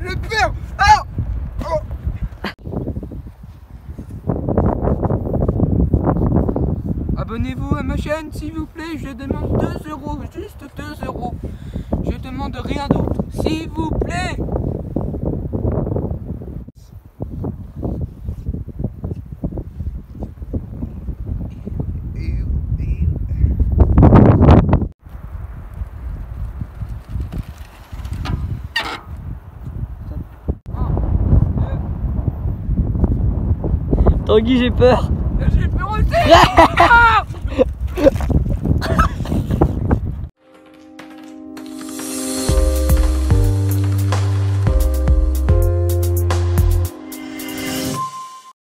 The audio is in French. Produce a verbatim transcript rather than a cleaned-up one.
J'ai peur. Ah oh. Abonnez-vous à ma chaîne s'il vous plaît, je demande deux euros, juste deux euros. Je demande rien d'autre, s'il vous plaît. Tanguy, j'ai peur. J'ai peur aussi.